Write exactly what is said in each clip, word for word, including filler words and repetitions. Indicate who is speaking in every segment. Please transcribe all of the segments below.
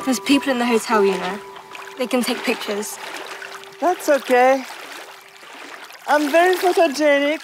Speaker 1: There's people in the hotel, you know. They can take pictures.
Speaker 2: That's okay. I'm very photogenic.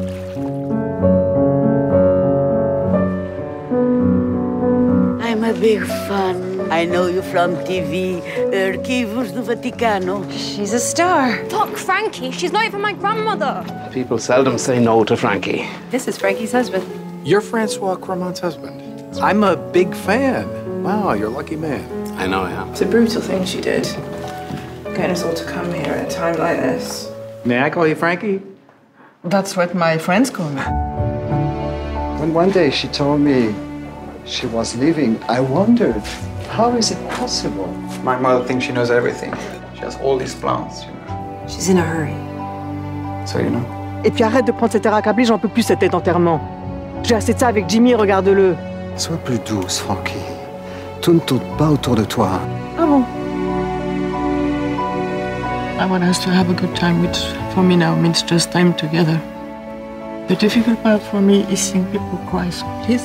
Speaker 3: I'm a big fan. I know you from T V, Arquivos do Vaticano.
Speaker 4: She's a star.
Speaker 1: Fuck Frankie, she's not even my grandmother.
Speaker 5: People seldom say no to Frankie.
Speaker 4: This is Frankie's husband.
Speaker 6: You're Francois Cromart's husband. I'm a big fan. Wow, you're a lucky man.
Speaker 5: I know I am.
Speaker 7: It's a brutal thing she did. Getting us all to come here at a time like this.
Speaker 6: May I call you Frankie?
Speaker 7: That's what my friends call me.
Speaker 8: When one day she told me she was leaving, I wondered, how is it possible?
Speaker 9: My mother thinks she knows everything. She has all these plans, you know.
Speaker 4: She's in a hurry.
Speaker 9: So you know.
Speaker 2: Et puis arrête de prendre cet air accablé, j'en peux plus cette tête d'enterrement. J'ai assez de ça avec Jimmy, regarde-le.
Speaker 8: Sois plus douce, Frankie. Tout ne tourne pas autour de toi.
Speaker 2: Ah bon?
Speaker 7: I want us to have a good time, which for me now means just time together. The difficult part for me is seeing people cry, so please.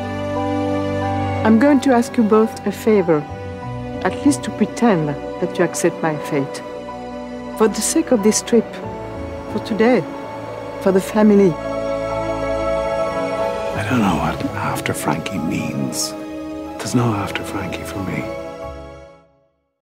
Speaker 2: I'm going to ask you both a favor. At least to pretend that you accept my fate. For the sake of this trip. For today. For the family.
Speaker 5: I don't know what after Frankie means. There's no after Frankie for me.